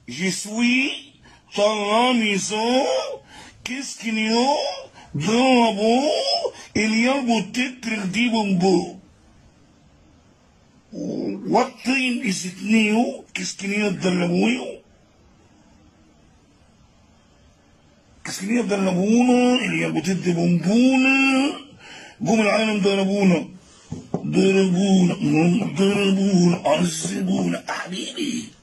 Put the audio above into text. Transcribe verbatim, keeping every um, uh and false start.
Je suis dans la maison. Qu'est-ce qu'il y a dans la boue? Il y a le beauté crédit bonbon. What time is it new? Qu'est-ce qu'il y a dans la boue? Qu'est-ce qu'il y a dans la boue? Il y a le beauté de bonbon. قوم العالم ضربونا ضربونا ضربونا عذبونا حبيبي